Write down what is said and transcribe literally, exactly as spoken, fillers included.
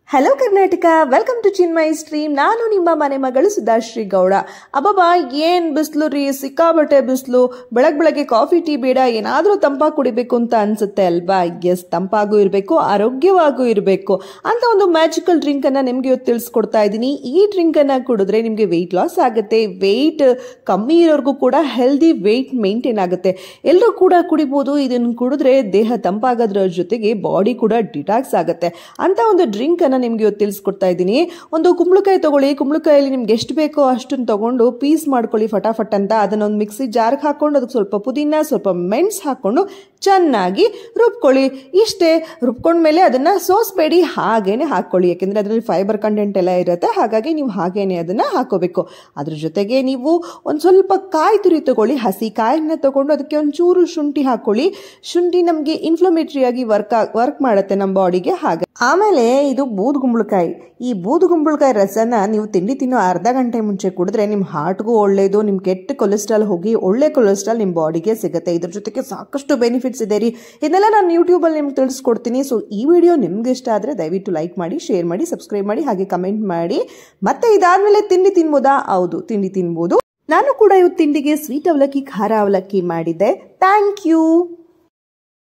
Hello Karnataka, welcome to Chinmayi stream. ನಾನು ನಿಮ್ಮ ಮನೆ ಮಗಳು ಸುಧಾಶ್ರೀ ಗೌಡ. ಅಬ್ಬಬ್ಬಾ, ಏನ್ ಬಿಸಿಲು ರೀ, ಸಿಕ್ಕಾಬಟ್ಟೆ ಬಿಸಿಲು. ಬೆಳಗ್ ಬೆಳಗ್ಗೆ ಕಾಫಿ ಟೀ ಬೇಡ, ಏನಾದರೂ ತಂಪಾಗಿ ಕುಡಿಬೇಕು ಅಂತ ಅನ್ಸುತ್ತೆ ಅಲ್ವಾ? ಎಸ್, ತಂಪಾಗೂ ಇರಬೇಕು, ಆರೋಗ್ಯವಾಗೂ ಇರಬೇಕು ಅಂತ ಒಂದು ಮ್ಯಾಜಿಕಲ್ ಡ್ರಿಂಕ್ ಅನ್ನ ನಿಮ್ಗೆ ಇವತ್ತು ತಿಳಿಸ್ಕೊಡ್ತಾ ಇದ್ದೀನಿ. ಈ ಡ್ರಿಂಕ್ ಅನ್ನ ಕುಡಿದ್ರೆ ನಿಮ್ಗೆ ವೆಯ್ಟ್ ಲಾಸ್ ಆಗುತ್ತೆ, ವೆಯ್ಟ್ ಕಮ್ಮಿ ಇರೋರ್ಗೂ ಕೂಡ ಹೆಲ್ದಿ ವೆಯ್ಟ್ ಮೇಂಟೈನ್ ಆಗುತ್ತೆ. ಎಲ್ಲರೂ ಕೂಡ ಕುಡಿಬಹುದು. ಇದನ್ನು ಕುಡಿದ್ರೆ ದೇಹ ತಂಪಾಗೋದ್ರ ಜೊತೆಗೆ ಬಾಡಿ ಕೂಡ ಡಿಟಾಕ್ಸ್ ಆಗುತ್ತೆ ಅಂತ ಒಂದು ಡ್ರಿಂಕ್ ಅನ್ನ ನಿಮ್ಗೆ ಇವತ್ತು ತಿಳಿಸ್ಕೊಡ್ತಾ ಇದ್ದೀನಿ. ಒಂದು ಕುಂಬಳಕಾಯಿ ತಗೊಳ್ಳಿ. ಕುಂಬಳಕಾಯಲ್ಲಿ ನಿಮ್ಗೆ ಎಷ್ಟು ಬೇಕೋ ಅಷ್ಟನ್ನು ತಗೊಂಡು ಪೀಸ್ ಮಾಡ್ಕೊಳ್ಳಿ ಫಟಾಫಟ್ ಅಂತ. ಅದನ್ನೊಂದು ಮಿಕ್ಸಿ ಜಾರ್ಗೆ ಹಾಕೊಂಡು ಅದಕ್ಕೆ ಸ್ವಲ್ಪ ಪುದೀನ, ಸ್ವಲ್ಪ ಮೆಣಸು ಹಾಕೊಂಡು ಚೆನ್ನಾಗಿ ರುಬ್ಕೊಳ್ಳಿ. ಇಷ್ಟೇ. ರುಬ್ಕೊಂಡ್ಮೇಲೆ ಅದನ್ನ ಸೋಸ್ಬೇಡಿ, ಹಾಗೇನೆ ಹಾಕೊಳ್ಳಿ. ಯಾಕೆಂದ್ರೆ ಅದರಲ್ಲಿ ಫೈಬರ್ ಕಂಟೆಂಟ್ ಎಲ್ಲ ಇರುತ್ತೆ, ಹಾಗಾಗಿ ನೀವು ಹಾಗೇನೆ ಅದನ್ನ ಹಾಕೋಬೇಕು. ಅದ್ರ ಜೊತೆಗೆ ನೀವು ಒಂದು ಸ್ವಲ್ಪ ಕಾಯಿ ತುರಿ ತಗೊಳ್ಳಿ. ಹಸಿ ಕಾಯಿನ ತಗೊಂಡು ಅದಕ್ಕೆ ಒಂದು ಚೂರು ಶುಂಠಿ ಹಾಕೊಳ್ಳಿ. ಶುಂಠಿ ನಮಗೆ ಇನ್ಫ್ಲಮೇಟರಿ ಆಗಿ ವರ್ಕ್ ವರ್ಕ್ ಮಾಡುತ್ತೆ ನಮ್ಮ ಬಾಡಿಗೆ. ಹಾಗೆ ಆಮೇಲೆ ಇದು ಬೂದುಗುಂಬಳಕಾಯಿ. ಈ ಬೂದುಗುಂಬಳಕಾಯಿ ರಸನ ನೀವು ತಿಂಡಿ ತಿನ್ನೋ ಅರ್ಧ ಗಂಟೆ ಮುಂಚೆ ಕುಡಿದ್ರೆ ನಿಮ್ಮ ಹಾರ್ಟ್ಗೂ ಒಳ್ಳೇದು, ನಿಮ್ ಕೆಟ್ಟ ಕೊಲೆಸ್ಟ್ರಾಲ್ ಹೋಗಿ ಒಳ್ಳೆ ಕೊಲೆಸ್ಟ್ರಾಲ್ ನಿಮ್ಮ ಬಾಡಿಗೆ ಸಿಗುತ್ತೆ. ಇದ್ರ ಜೊತೆಗೆ ಸಾಕಷ್ಟು ಬೆನಿಫಿಟ್ಸ್ ಇದೆ ರೀ. ಇದನ್ನೆಲ್ಲ ನಾನು ಯೂಟ್ಯೂಬ್ ಅಲ್ಲಿ ನಿಮ್ಗೆ ತಿಳಿಸ್ಕೊಡ್ತೀನಿ. ಸೊ ಈ ವಿಡಿಯೋ ನಿಮ್ಗೆ ಇಷ್ಟ ಆದ್ರೆ ದಯವಿಟ್ಟು ಲೈಕ್ ಮಾಡಿ, ಶೇರ್ ಮಾಡಿ, ಸಬ್ಸ್ಕ್ರೈಬ್ ಮಾಡಿ, ಹಾಗೆ ಕಮೆಂಟ್ ಮಾಡಿ. ಮತ್ತೆ ಇದಾದ್ಮೇಲೆ ತಿಂಡಿ ತಿನ್ಬೋದಾ? ಹೌದು, ತಿಂಡಿ ತಿನ್ಬೋದು. ನಾನು ಕೂಡ ಇವತ್ತು ತಿಂಡಿಗೆ ಸ್ವೀಟ್ ಅವಲಕ್ಕಿ, ಖಾರ ಅವಲಕ್ಕಿ ಮಾಡಿದ್ದೆ. Thank you.